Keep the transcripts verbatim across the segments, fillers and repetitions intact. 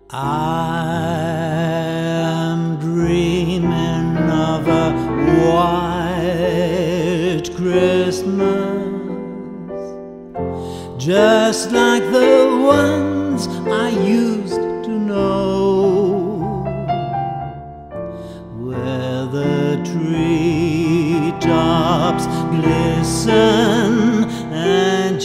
I am dreaming of a white Christmas, just like the ones I used to know, where the treetops glisten and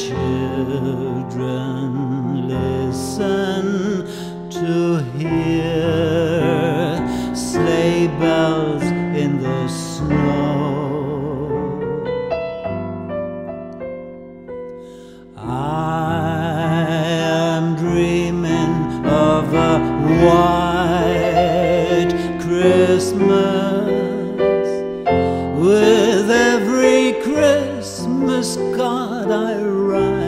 children listen to hear sleigh bells in the snow. I am dreaming of a white Christmas, with every Christmas card I write.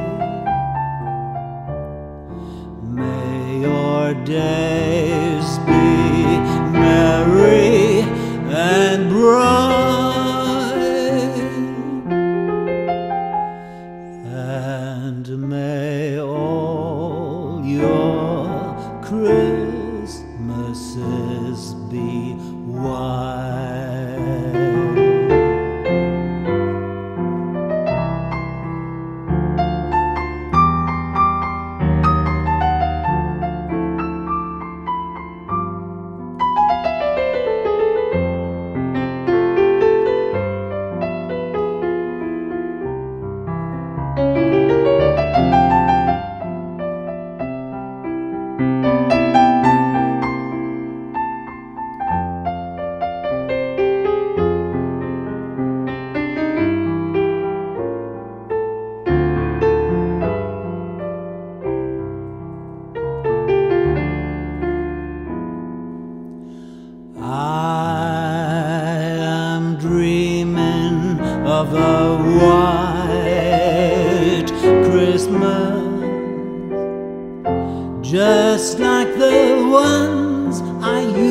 May your days be merry and bright, and may all your Christmases be white. Dreaming of a white Christmas, just like the ones I used